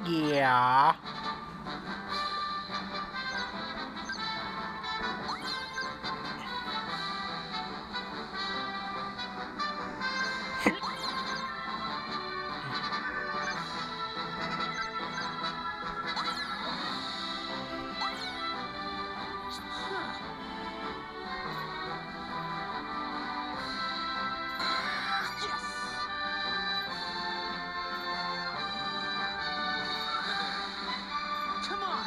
Yeah. Come on!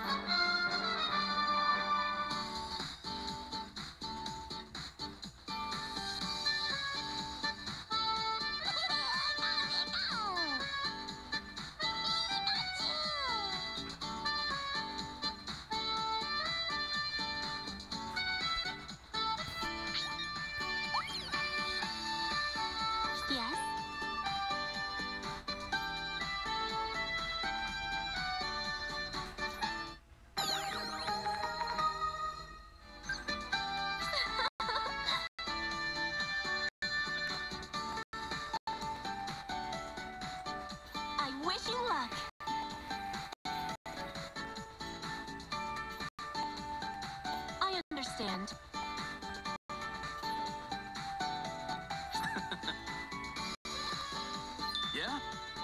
Yes? I wish you luck. I understand. Yeah?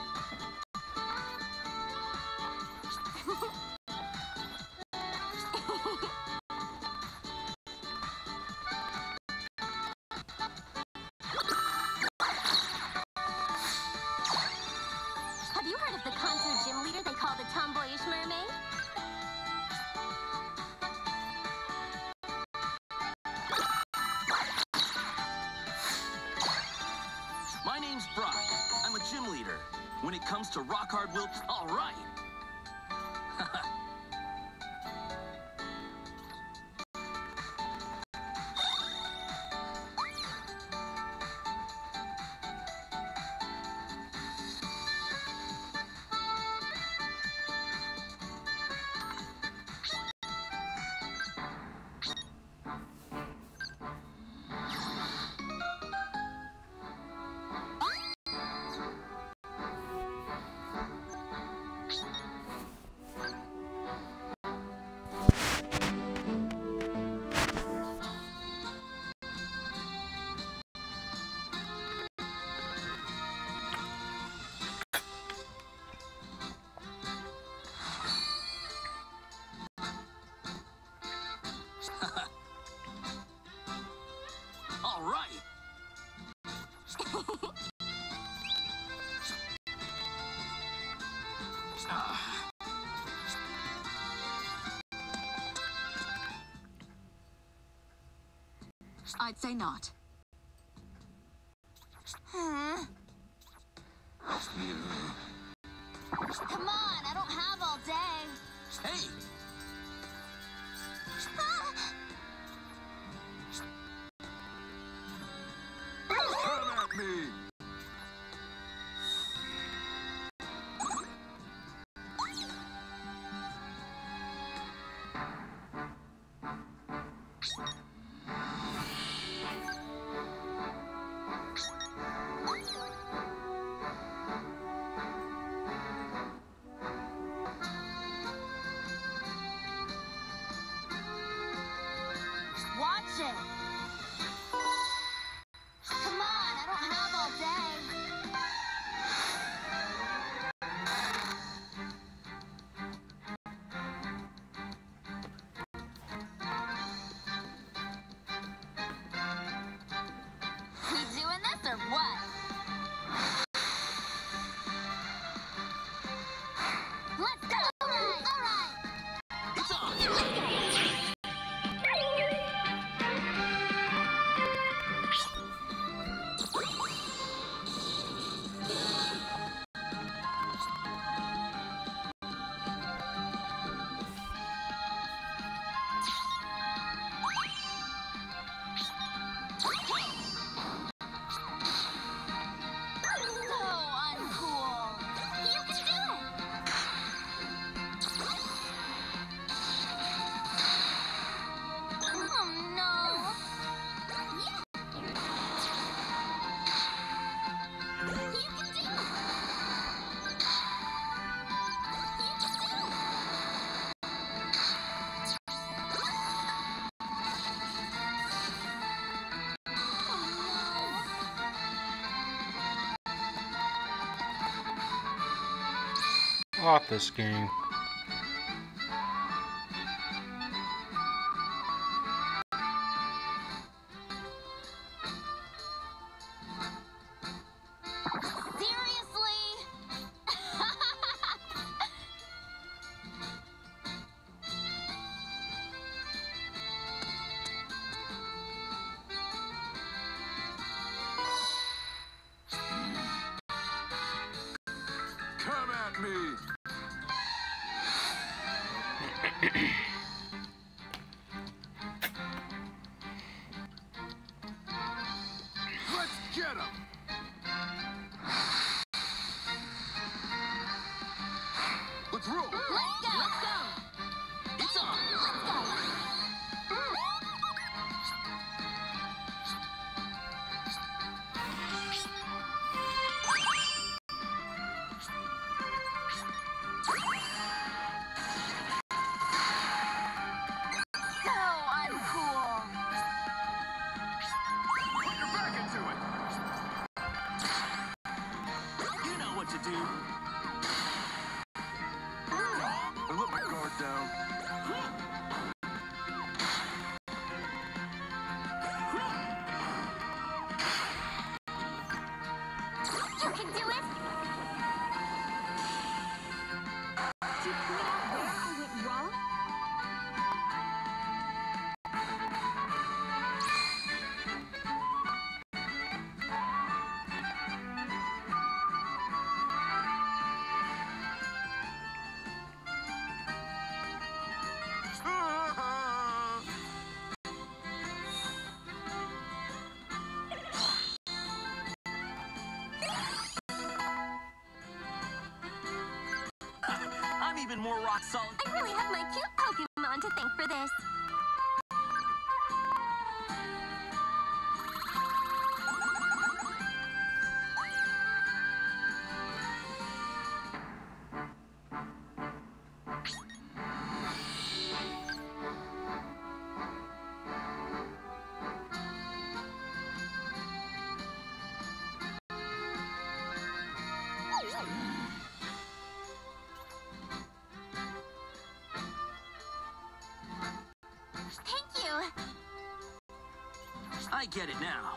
Have you heard of the Kanto gym leader they call the tomboyish mermaid? My name's Brock. I'm a gym leader. When it comes to rock hard will, all right. All right. I'd say not. Huh? Come on, I don't have all day. Hey, come at me. Watch it. Come on, I don't have all day. We doing this or what? Let's go! All right. It's on. off this game. Come at me! Let's get him! Let's roll! Let's go! Let's go! It's on! Let's go! So uncool! Put your back into it! You know what to do! I let my guard down. You can do it! Did you point out where I went wrong? I'm even more rock solid. I really have my cute Pokemon to thank for this. Thank you. I get it now.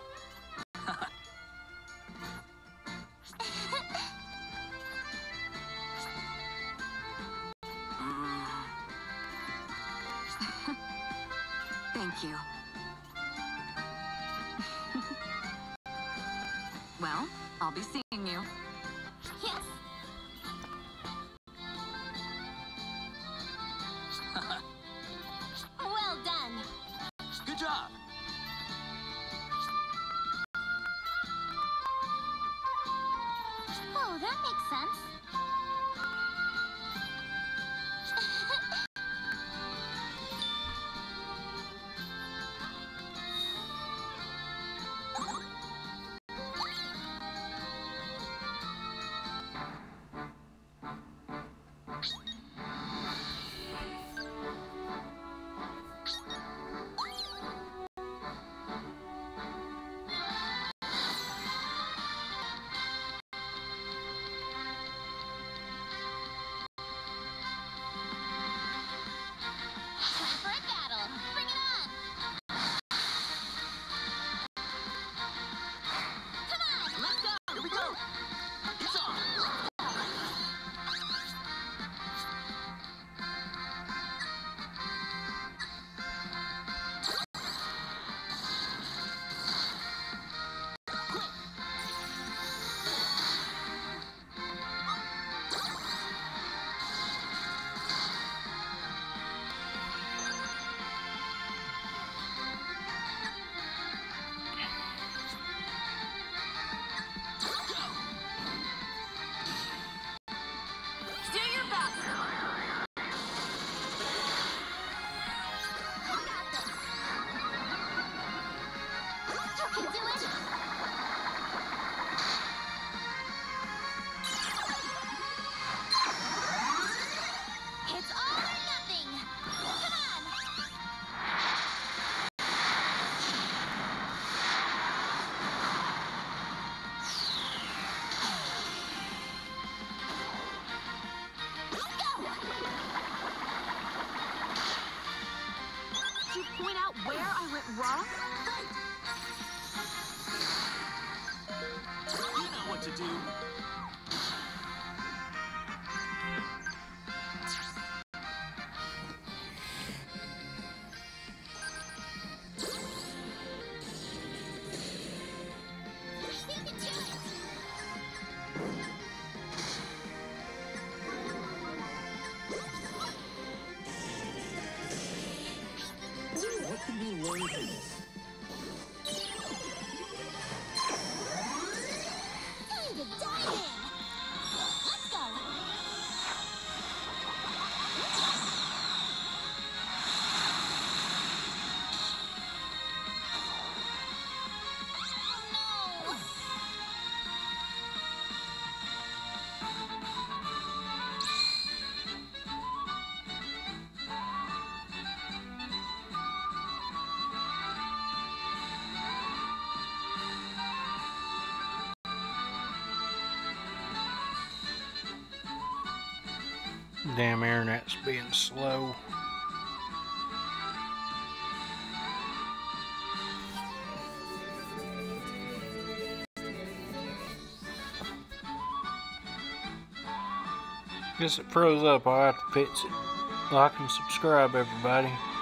Thank you. Well, I'll be seeing you. Yes. Well done. Good job. Oh, that makes sense. Rock? You know what to do. What can be learned from this? Time to dive in. Let's go. Oh, no. Damn internet's being slow. Guess it froze up. I'll have to fix it. Like and subscribe, everybody.